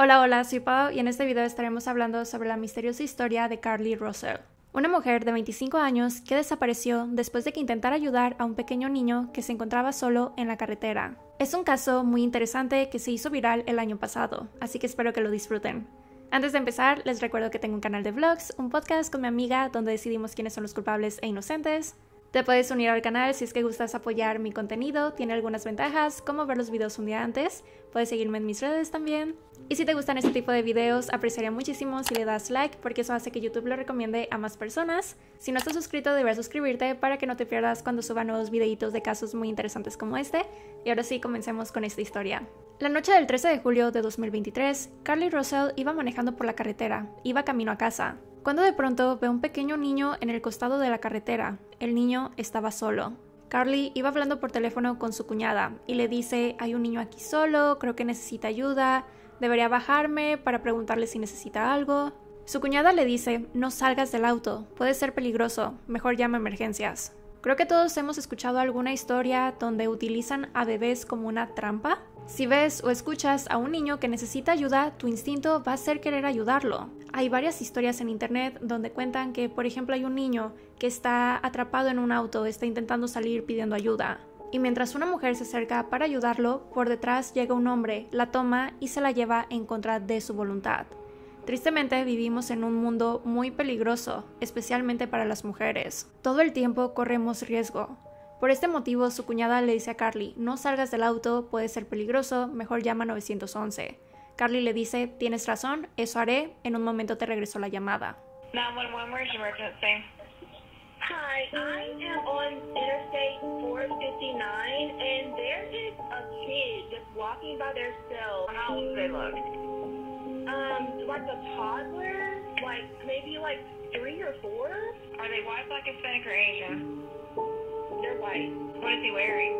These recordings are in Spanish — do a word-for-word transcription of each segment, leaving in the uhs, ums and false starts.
Hola, hola, soy Pau y en este video estaremos hablando sobre la misteriosa historia de Carly Russell, una mujer de veinticinco años que desapareció después de que intentara ayudar a un pequeño niño que se encontraba solo en la carretera. Es un caso muy interesante que se hizo viral el año pasado, así que espero que lo disfruten. Antes de empezar, les recuerdo que tengo un canal de vlogs, un podcast con mi amiga donde decidimos quiénes son los culpables e inocentes. Te puedes unir al canal si es que gustas apoyar mi contenido, tiene algunas ventajas, como ver los videos un día antes, puedes seguirme en mis redes también. Y si te gustan este tipo de videos, apreciaría muchísimo si le das like, porque eso hace que YouTube lo recomiende a más personas. Si no estás suscrito, deberás suscribirte para que no te pierdas cuando suba nuevos videitos de casos muy interesantes como este. Y ahora sí, comencemos con esta historia. La noche del trece de julio de dos mil veintitrés, Carly Russell iba manejando por la carretera, iba camino a casa, cuando de pronto ve a un pequeño niño en el costado de la carretera. El niño estaba solo. Carly iba hablando por teléfono con su cuñada y le dice: hay un niño aquí solo, creo que necesita ayuda, debería bajarme para preguntarle si necesita algo. Su cuñada le dice: no salgas del auto, puede ser peligroso, mejor llama a emergencias. Creo que todos hemos escuchado alguna historia donde utilizan a bebés como una trampa. Si ves o escuchas a un niño que necesita ayuda, tu instinto va a ser querer ayudarlo. Hay varias historias en internet donde cuentan que, por ejemplo, hay un niño que está atrapado en un auto, está intentando salir pidiendo ayuda. Y mientras una mujer se acerca para ayudarlo, por detrás llega un hombre, la toma y se la lleva en contra de su voluntad. Tristemente vivimos en un mundo muy peligroso, especialmente para las mujeres. Todo el tiempo corremos riesgo. Por este motivo, su cuñada le dice a Carly: no salgas del auto, puede ser peligroso, mejor llama nueve once. Carly le dice: tienes razón, eso haré, en un momento te regresó la llamada. nine one one, where's your emergency? Hi, I am on Interstate four fifty-nine, and there is a kid just walking by themselves. How old do they look? Um, like a toddler, like maybe like three or four. Are they white, black, Hispanic, or Asian? They're white. What is he wearing?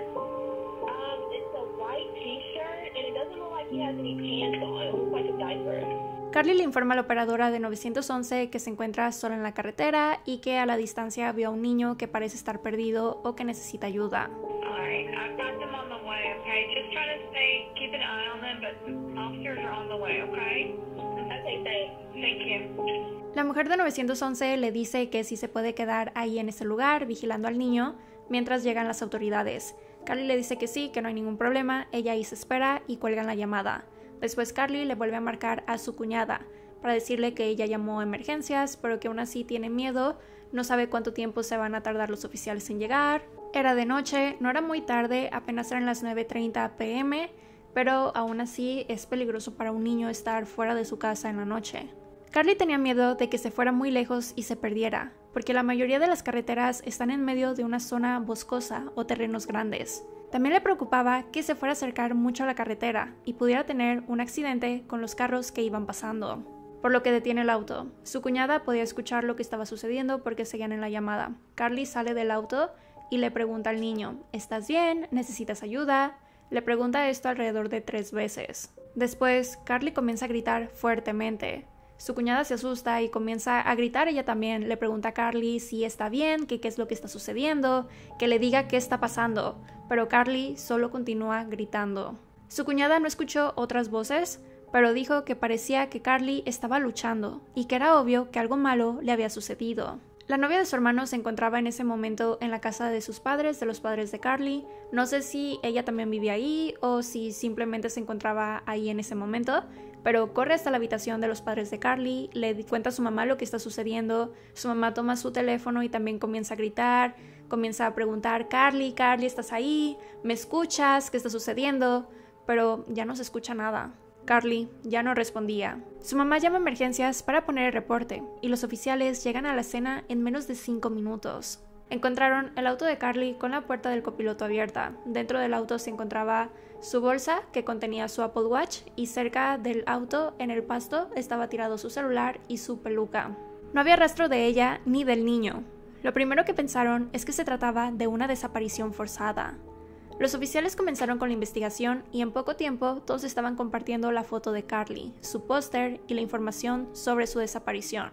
Um, it's a white T-shirt, and it doesn't look like he has any pants on. It looks like a diaper. Carly le informa a la operadora de nueve once que se encuentra sola en la carretera y que a la distancia vio a un niño que parece estar perdido o que necesita ayuda. Alright, I've got them on the way, okay? Just try to stay, keep an eye on them, but officers are on the way, okay? Okay, thanks. Thank you. La mujer de nueve once le dice que si se puede quedar ahí en ese lugar vigilando al niño mientras llegan las autoridades. Carly le dice que sí, que no hay ningún problema, ella ahí se espera y cuelgan la llamada. Después Carly le vuelve a marcar a su cuñada para decirle que ella llamó a emergencias, pero que aún así tiene miedo, no sabe cuánto tiempo se van a tardar los oficiales en llegar. Era de noche, no era muy tarde, apenas eran las nueve treinta p m, pero aún así es peligroso para un niño estar fuera de su casa en la noche. Carly tenía miedo de que se fuera muy lejos y se perdiera, porque la mayoría de las carreteras están en medio de una zona boscosa o terrenos grandes. También le preocupaba que se fuera a acercar mucho a la carretera y pudiera tener un accidente con los carros que iban pasando, por lo que detiene el auto. Su cuñada podía escuchar lo que estaba sucediendo porque seguían en la llamada. Carly sale del auto y le pregunta al niño: ¿estás bien? ¿Necesitas ayuda? Le pregunta esto alrededor de tres veces. Después, Carly comienza a gritar fuertemente. Su cuñada se asusta y comienza a gritar ella también. Le pregunta a Carly si está bien, que qué es lo que está sucediendo, que le diga qué está pasando, pero Carly solo continúa gritando. Su cuñada no escuchó otras voces, pero dijo que parecía que Carly estaba luchando y que era obvio que algo malo le había sucedido. La novia de su hermano se encontraba en ese momento en la casa de sus padres, de los padres de Carly. No sé si ella también vivía ahí o si simplemente se encontraba ahí en ese momento, pero corre hasta la habitación de los padres de Carly, le cuenta a su mamá lo que está sucediendo. Su mamá toma su teléfono y también comienza a gritar, comienza a preguntar: Carly, Carly, ¿estás ahí? ¿Me escuchas? ¿Qué está sucediendo? Pero ya no se escucha nada. Carly ya no respondía. Su mamá llama a emergencias para poner el reporte y los oficiales llegan a la escena en menos de cinco minutos. Encontraron el auto de Carly con la puerta del copiloto abierta. Dentro del auto se encontraba su bolsa que contenía su Apple Watch y cerca del auto, en el pasto, estaba tirado su celular y su peluca. No había rastro de ella ni del niño. Lo primero que pensaron es que se trataba de una desaparición forzada. Los oficiales comenzaron con la investigación y en poco tiempo todos estaban compartiendo la foto de Carly, su póster y la información sobre su desaparición.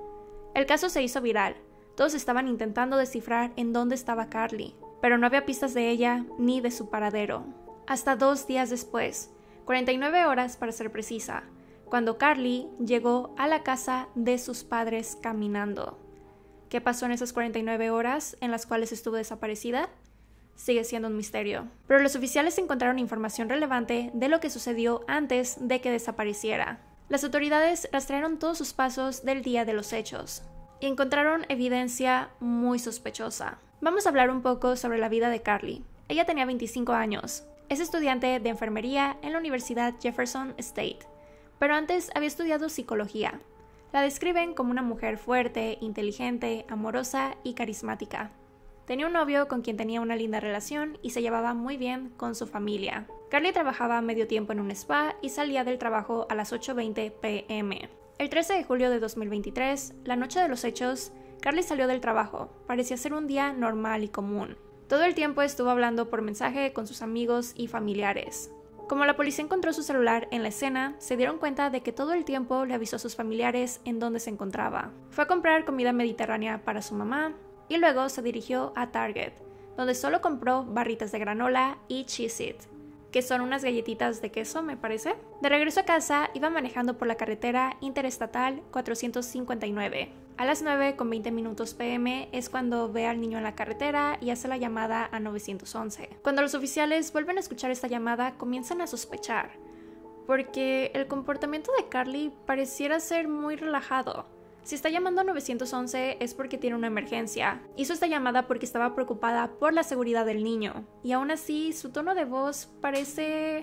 El caso se hizo viral. Todos estaban intentando descifrar en dónde estaba Carly, pero no había pistas de ella ni de su paradero. Hasta dos días después, cuarenta y nueve horas para ser precisa, cuando Carly llegó a la casa de sus padres caminando. ¿Qué pasó en esas cuarenta y nueve horas en las cuales estuvo desaparecida? Sigue siendo un misterio. Pero los oficiales encontraron información relevante de lo que sucedió antes de que desapareciera. Las autoridades rastrearon todos sus pasos del día de los hechos y encontraron evidencia muy sospechosa. Vamos a hablar un poco sobre la vida de Carly. Ella tenía veinticinco años. Es estudiante de enfermería en la Universidad Jefferson State, pero antes había estudiado psicología. La describen como una mujer fuerte, inteligente, amorosa y carismática. Tenía un novio con quien tenía una linda relación y se llevaba muy bien con su familia. Carly trabajaba medio tiempo en un spa y salía del trabajo a las ocho veinte pe eme. El trece de julio de dos mil veintitrés, la noche de los hechos, Carly salió del trabajo. Parecía ser un día normal y común. Todo el tiempo estuvo hablando por mensaje con sus amigos y familiares. Como la policía encontró su celular en la escena, se dieron cuenta de que todo el tiempo le avisó a sus familiares en dónde se encontraba. Fue a comprar comida mediterránea para su mamá y luego se dirigió a Target, donde solo compró barritas de granola y Cheez-It, que son unas galletitas de queso, me parece. De regreso a casa, iba manejando por la carretera interestatal cuatrocientos cincuenta y nueve. A las nueve con veinte minutos pe eme es cuando ve al niño en la carretera y hace la llamada a nueve once. Cuando los oficiales vuelven a escuchar esta llamada, comienzan a sospechar, porque el comportamiento de Carly pareciera ser muy relajado. Si está llamando a nueve once es porque tiene una emergencia. Hizo esta llamada porque estaba preocupada por la seguridad del niño, y aún así su tono de voz parece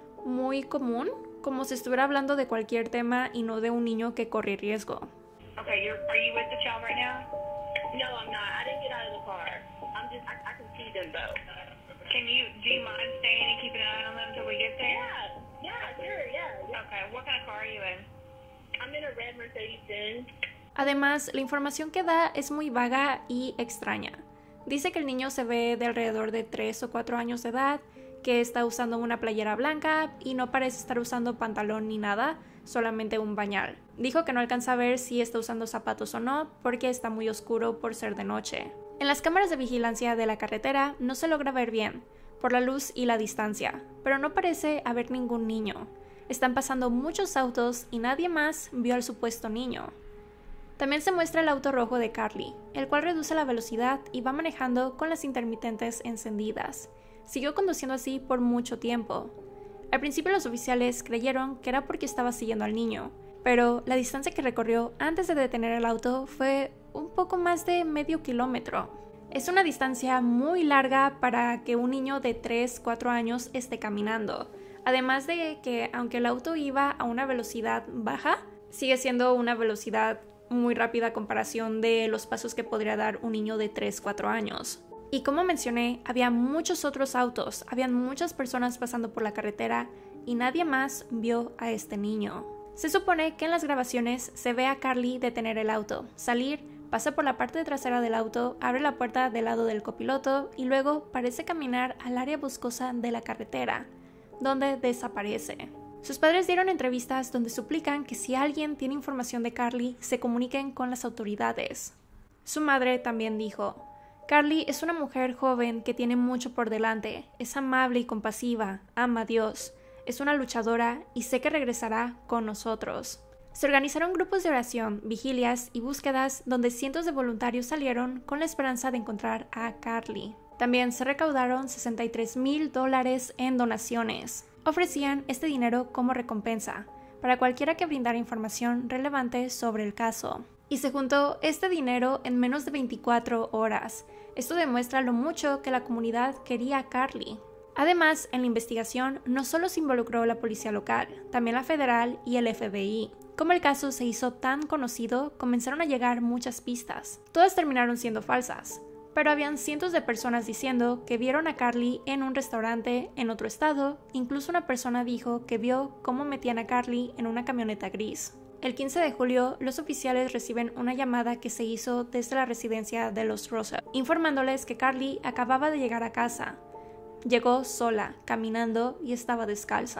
muy común, como si estuviera hablando de cualquier tema y no de un niño que corre riesgo. Okay, you're, are you with the child right now? No, I'm not. I didn't get out of the car. I'm just, I, I can see them though. Can you, do you mind staying and keeping an eye on them until we get there? Yeah, yeah, sure, yeah. yeah. Okay, what kind of car are you in? I'm in a red Mercedes-Benz. Además, la información que da es muy vaga y extraña. Dice que el niño se ve de alrededor de tres o cuatro años de edad, que está usando una playera blanca y no parece estar usando pantalón ni nada, solamente un bañal. Dijo que no alcanza a ver si está usando zapatos o no, porque está muy oscuro por ser de noche. En las cámaras de vigilancia de la carretera no se logra ver bien, por la luz y la distancia, pero no parece haber ningún niño. Están pasando muchos autos y nadie más vio al supuesto niño. También se muestra el auto rojo de Carly, el cual reduce la velocidad y va manejando con las intermitentes encendidas. Siguió conduciendo así por mucho tiempo. Al principio los oficiales creyeron que era porque estaba siguiendo al niño, pero la distancia que recorrió antes de detener el auto fue un poco más de medio kilómetro. Es una distancia muy larga para que un niño de tres, cuatro años esté caminando. Además de que, aunque el auto iba a una velocidad baja, sigue siendo una velocidad muy rápida a comparación de los pasos que podría dar un niño de tres, cuatro años. Y como mencioné, había muchos otros autos, habían muchas personas pasando por la carretera y nadie más vio a este niño. Se supone que en las grabaciones se ve a Carly detener el auto, salir, pasa por la parte trasera del auto, abre la puerta del lado del copiloto y luego parece caminar al área boscosa de la carretera, donde desaparece. Sus padres dieron entrevistas donde suplican que si alguien tiene información de Carly, se comuniquen con las autoridades. Su madre también dijo: Carly es una mujer joven que tiene mucho por delante, es amable y compasiva, ama a Dios, es una luchadora y sé que regresará con nosotros. Se organizaron grupos de oración, vigilias y búsquedas donde cientos de voluntarios salieron con la esperanza de encontrar a Carly. También se recaudaron sesenta y tres mil dólares en donaciones. Ofrecían este dinero como recompensa para cualquiera que brindara información relevante sobre el caso. Y se juntó este dinero en menos de veinticuatro horas. Esto demuestra lo mucho que la comunidad quería a Carly. Además, en la investigación no solo se involucró la policía local, también la federal y el efe be i. Como el caso se hizo tan conocido, comenzaron a llegar muchas pistas. Todas terminaron siendo falsas, pero habían cientos de personas diciendo que vieron a Carly en un restaurante en otro estado. Incluso una persona dijo que vio cómo metían a Carly en una camioneta gris. El quince de julio, los oficiales reciben una llamada que se hizo desde la residencia de los Russell, informándoles que Carly acababa de llegar a casa. Llegó sola, caminando y estaba descalza.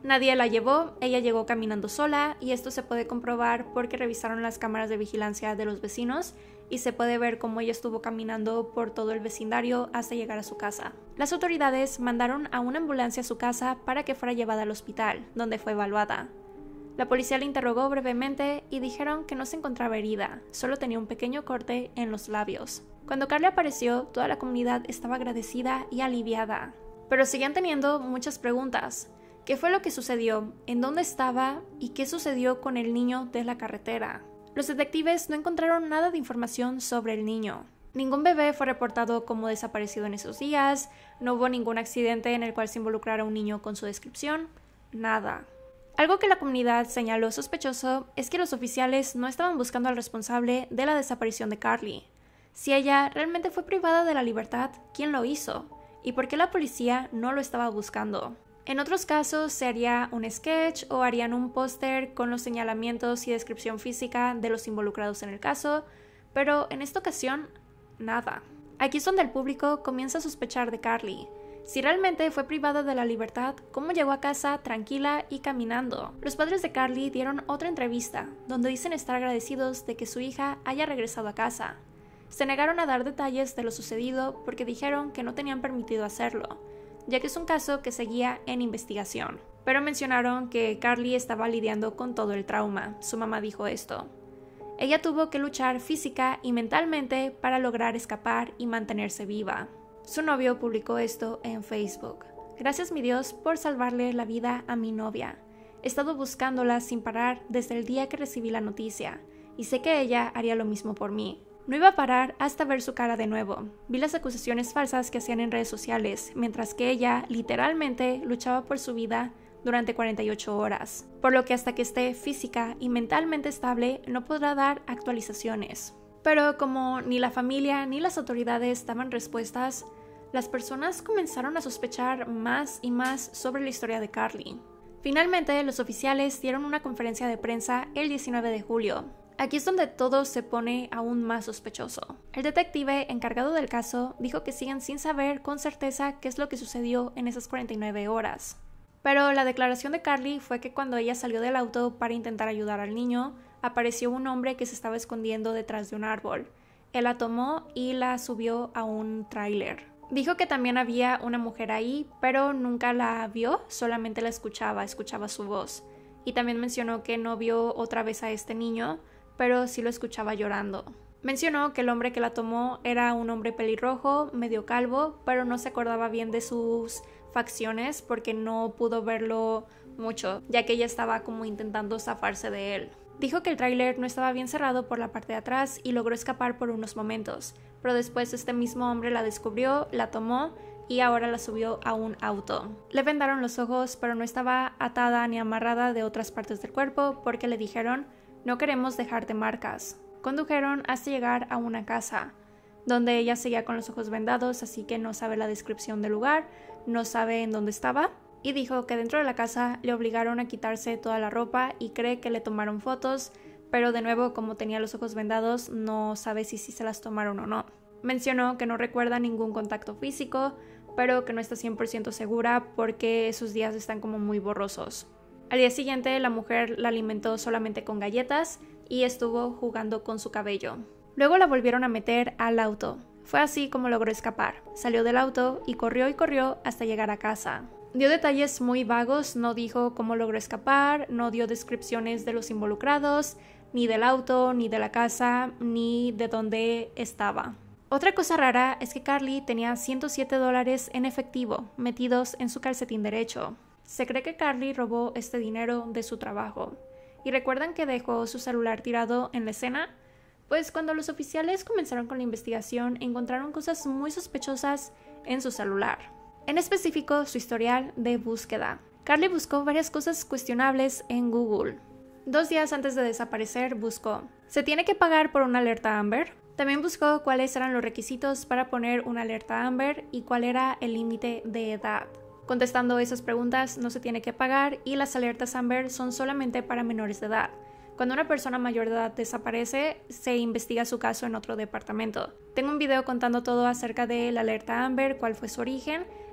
Nadie la llevó, ella llegó caminando sola y esto se puede comprobar porque revisaron las cámaras de vigilancia de los vecinos y se puede ver cómo ella estuvo caminando por todo el vecindario hasta llegar a su casa. Las autoridades mandaron a una ambulancia a su casa para que fuera llevada al hospital, donde fue evaluada. La policía la interrogó brevemente y dijeron que no se encontraba herida, solo tenía un pequeño corte en los labios. Cuando Carly apareció, toda la comunidad estaba agradecida y aliviada, pero seguían teniendo muchas preguntas. ¿Qué fue lo que sucedió? ¿En dónde estaba? ¿Y qué sucedió con el niño de la carretera? Los detectives no encontraron nada de información sobre el niño. Ningún bebé fue reportado como desaparecido en esos días, no hubo ningún accidente en el cual se involucrara un niño con su descripción, nada. Algo que la comunidad señaló sospechoso es que los oficiales no estaban buscando al responsable de la desaparición de Carly. Si ella realmente fue privada de la libertad, ¿quién lo hizo? ¿Y por qué la policía no lo estaba buscando? En otros casos se haría un sketch o harían un póster con los señalamientos y descripción física de los involucrados en el caso, pero en esta ocasión, nada. Aquí es donde el público comienza a sospechar de Carly. Si realmente fue privada de la libertad, ¿cómo llegó a casa tranquila y caminando? Los padres de Carly dieron otra entrevista, donde dicen estar agradecidos de que su hija haya regresado a casa. Se negaron a dar detalles de lo sucedido porque dijeron que no tenían permitido hacerlo, ya que es un caso que seguía en investigación. Pero mencionaron que Carly estaba lidiando con todo el trauma. Su mamá dijo esto. Ella tuvo que luchar física y mentalmente para lograr escapar y mantenerse viva. Su novio publicó esto en Facebook. Gracias mi Dios por salvarle la vida a mi novia. He estado buscándola sin parar desde el día que recibí la noticia, y sé que ella haría lo mismo por mí. No iba a parar hasta ver su cara de nuevo. Vi las acusaciones falsas que hacían en redes sociales, mientras que ella, literalmente, luchaba por su vida durante cuarenta y ocho horas, por lo que hasta que esté física y mentalmente estable no podrá dar actualizaciones. Pero como ni la familia ni las autoridades daban respuestas, las personas comenzaron a sospechar más y más sobre la historia de Carly. Finalmente, los oficiales dieron una conferencia de prensa el diecinueve de julio. Aquí es donde todo se pone aún más sospechoso. El detective encargado del caso dijo que siguen sin saber con certeza qué es lo que sucedió en esas cuarenta y nueve horas. Pero la declaración de Carly fue que cuando ella salió del auto para intentar ayudar al niño, apareció un hombre que se estaba escondiendo detrás de un árbol. Él la tomó y la subió a un tráiler. Dijo que también había una mujer ahí, pero nunca la vio, solamente la escuchaba, escuchaba su voz. Y también mencionó que no vio otra vez a este niño, pero sí lo escuchaba llorando. Mencionó que el hombre que la tomó era un hombre pelirrojo, medio calvo, pero no se acordaba bien de sus facciones porque no pudo verlo mucho, ya que ella estaba como intentando zafarse de él. Dijo que el tráiler no estaba bien cerrado por la parte de atrás y logró escapar por unos momentos, pero después este mismo hombre la descubrió, la tomó y ahora la subió a un auto. Le vendaron los ojos, pero no estaba atada ni amarrada de otras partes del cuerpo porque le dijeron: no queremos dejarte marcas. Condujeron hasta llegar a una casa, donde ella seguía con los ojos vendados, así que no sabe la descripción del lugar, no sabe en dónde estaba, y dijo que dentro de la casa le obligaron a quitarse toda la ropa y cree que le tomaron fotos, pero de nuevo, como tenía los ojos vendados, no sabe si sí se las tomaron o no. Mencionó que no recuerda ningún contacto físico, pero que no está cien por ciento segura porque esos días están como muy borrosos. Al día siguiente, la mujer la alimentó solamente con galletas y estuvo jugando con su cabello. Luego la volvieron a meter al auto. Fue así como logró escapar. Salió del auto y corrió y corrió hasta llegar a casa. Dio detalles muy vagos, no dijo cómo logró escapar, no dio descripciones de los involucrados, ni del auto, ni de la casa, ni de dónde estaba. Otra cosa rara es que Carly tenía ciento siete dólares en efectivo metidos en su calcetín derecho. Se cree que Carly robó este dinero de su trabajo. ¿Y recuerdan que dejó su celular tirado en la escena? Pues cuando los oficiales comenzaron con la investigación, encontraron cosas muy sospechosas en su celular. En específico, su historial de búsqueda. Carly buscó varias cosas cuestionables en Google. Dos días antes de desaparecer, buscó: ¿se tiene que pagar por una alerta Amber? También buscó cuáles eran los requisitos para poner una alerta Amber y cuál era el límite de edad. Contestando esas preguntas, no se tiene que pagar y las alertas Amber son solamente para menores de edad. Cuando una persona mayor de edad desaparece, se investiga su caso en otro departamento. Tengo un video contando todo acerca de la alerta Amber, cuál fue su origen.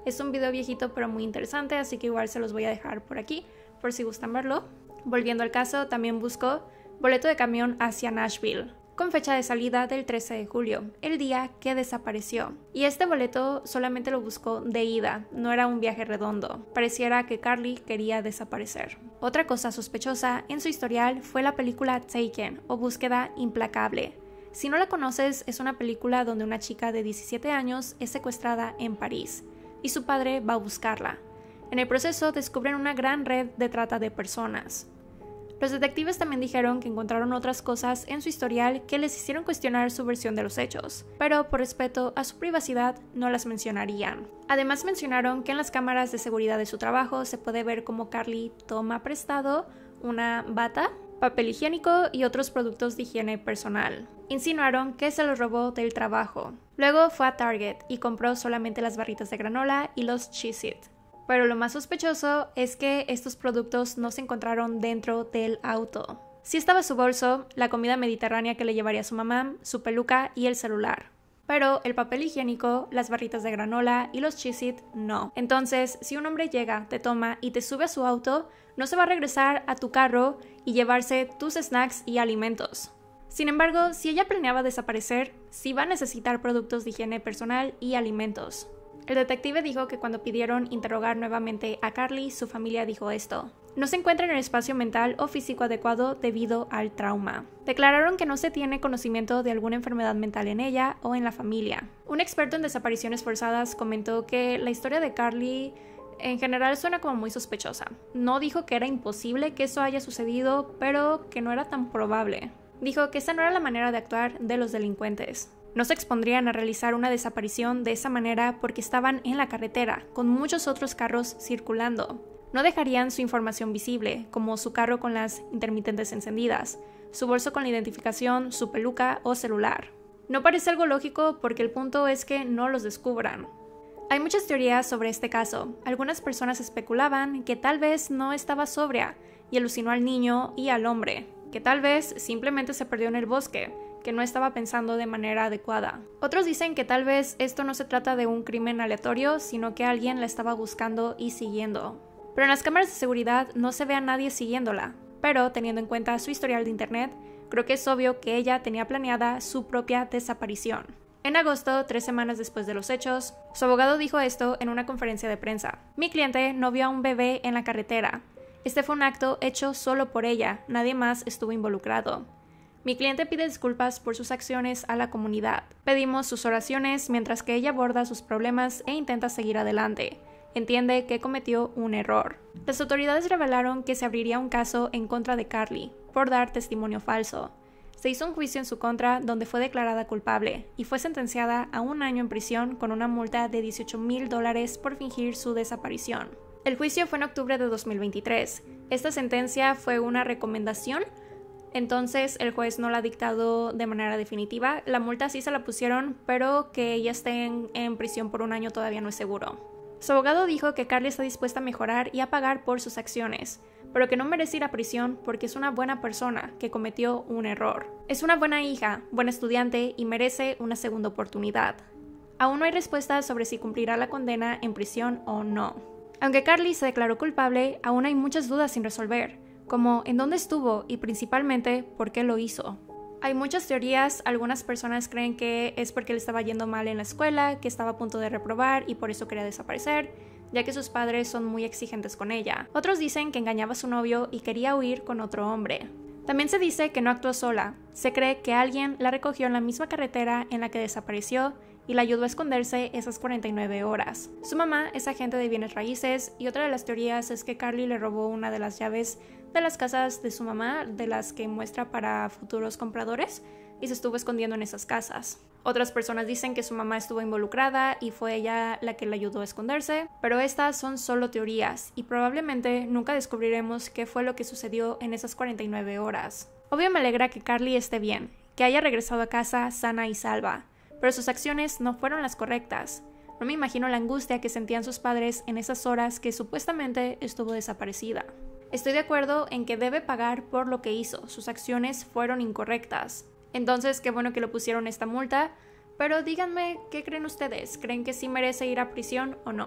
Es un video viejito pero muy interesante, así que igual se los voy a dejar por aquí, por si gustan verlo. Volviendo al caso, también buscó boleto de camión hacia Nashville, con fecha de salida del trece de julio, el día que desapareció. Y este boleto solamente lo buscó de ida, no era un viaje redondo. Pareciera que Carly quería desaparecer. Otra cosa sospechosa en su historial fue la película Taken, o Búsqueda Implacable. Si no la conoces, es una película donde una chica de diecisiete años es secuestrada en París, y su padre va a buscarla. En el proceso descubren una gran red de trata de personas. Los detectives también dijeron que encontraron otras cosas en su historial que les hicieron cuestionar su versión de los hechos, pero por respeto a su privacidad no las mencionarían. Además mencionaron que en las cámaras de seguridad de su trabajo se puede ver cómo Carly toma prestado una bata, papel higiénico y otros productos de higiene personal. Insinuaron que se los robó del trabajo. Luego fue a Target y compró solamente las barritas de granola y los Cheez-It. Pero lo más sospechoso es que estos productos no se encontraron dentro del auto. Sí estaba su bolso, la comida mediterránea que le llevaría a su mamá, su peluca y el celular. Pero el papel higiénico, las barritas de granola y los Cheez-It no. Entonces, si un hombre llega, te toma y te sube a su auto, no se va a regresar a tu carro y llevarse tus snacks y alimentos. Sin embargo, si ella planeaba desaparecer, sí va a necesitar productos de higiene personal y alimentos. El detective dijo que cuando pidieron interrogar nuevamente a Carly, su familia dijo esto: no se encuentra en el espacio mental o físico adecuado debido al trauma. Declararon que no se tiene conocimiento de alguna enfermedad mental en ella o en la familia. Un experto en desapariciones forzadas comentó que la historia de Carly en general suena como muy sospechosa. No dijo que era imposible que eso haya sucedido, pero que no era tan probable. Dijo que esa no era la manera de actuar de los delincuentes. No se expondrían a realizar una desaparición de esa manera porque estaban en la carretera, con muchos otros carros circulando. No dejarían su información visible, como su carro con las intermitentes encendidas, su bolso con la identificación, su peluca o celular. No parece algo lógico porque el punto es que no los descubran. Hay muchas teorías sobre este caso. Algunas personas especulaban que tal vez no estaba sobria y alucinó al niño y al hombre, que tal vez simplemente se perdió en el bosque, que no estaba pensando de manera adecuada. Otros dicen que tal vez esto no se trata de un crimen aleatorio, sino que alguien la estaba buscando y siguiendo. Pero en las cámaras de seguridad no se ve a nadie siguiéndola. Pero, teniendo en cuenta su historial de internet, creo que es obvio que ella tenía planeada su propia desaparición. En agosto, tres semanas después de los hechos, su abogado dijo esto en una conferencia de prensa: mi cliente no vio a un bebé en la carretera. Este fue un acto hecho solo por ella, nadie más estuvo involucrado. Mi cliente pide disculpas por sus acciones a la comunidad. Pedimos sus oraciones mientras que ella aborda sus problemas e intenta seguir adelante. Entiende que cometió un error. Las autoridades revelaron que se abriría un caso en contra de Carly por dar testimonio falso. Se hizo un juicio en su contra donde fue declarada culpable y fue sentenciada a un año en prisión con una multa de dieciocho mil dólares por fingir su desaparición. El juicio fue en octubre de dos mil veintitrés. Esta sentencia fue una recomendación, entonces el juez no la ha dictado de manera definitiva. La multa sí se la pusieron, pero que ella esté en, en prisión por un año todavía no es seguro. Su abogado dijo que Carly está dispuesta a mejorar y a pagar por sus acciones, pero que no merece ir a prisión porque es una buena persona que cometió un error. Es una buena hija, buena estudiante y merece una segunda oportunidad. Aún no hay respuesta sobre si cumplirá la condena en prisión o no. Aunque Carly se declaró culpable, aún hay muchas dudas sin resolver, como en dónde estuvo y principalmente por qué lo hizo. Hay muchas teorías. Algunas personas creen que es porque le estaba yendo mal en la escuela, que estaba a punto de reprobar y por eso quería desaparecer, ya que sus padres son muy exigentes con ella. Otros dicen que engañaba a su novio y quería huir con otro hombre. También se dice que no actuó sola. Se cree que alguien la recogió en la misma carretera en la que desapareció y la ayudó a esconderse esas cuarenta y nueve horas. Su mamá es agente de bienes raíces y otra de las teorías es que Carly le robó una de las llaves de las casas de su mamá, de las que muestra para futuros compradores, y se estuvo escondiendo en esas casas. Otras personas dicen que su mamá estuvo involucrada y fue ella la que le ayudó a esconderse, pero estas son solo teorías y probablemente nunca descubriremos qué fue lo que sucedió en esas cuarenta y nueve horas. Obvio me alegra que Carly esté bien, que haya regresado a casa sana y salva, pero sus acciones no fueron las correctas. No me imagino la angustia que sentían sus padres en esas horas que supuestamente estuvo desaparecida. Estoy de acuerdo en que debe pagar por lo que hizo, sus acciones fueron incorrectas. Entonces, qué bueno que le pusieron esta multa, pero díganme, ¿qué creen ustedes? ¿Creen que sí merece ir a prisión o no?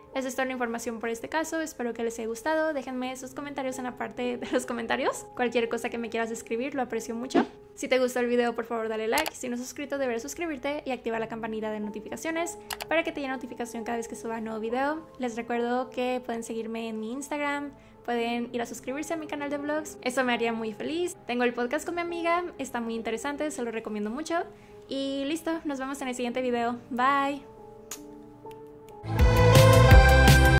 Esa es toda la información por este caso, espero que les haya gustado, déjenme sus comentarios en la parte de los comentarios, cualquier cosa que me quieras escribir lo aprecio mucho. Si te gustó el video, por favor dale like, si no has suscrito deberás suscribirte y activar la campanita de notificaciones para que te llegue notificación cada vez que suba un nuevo video. Les recuerdo que pueden seguirme en mi Instagram, pueden ir a suscribirse a mi canal de vlogs, eso me haría muy feliz. Tengo el podcast con mi amiga, está muy interesante, se lo recomiendo mucho. Y listo, nos vemos en el siguiente video, bye.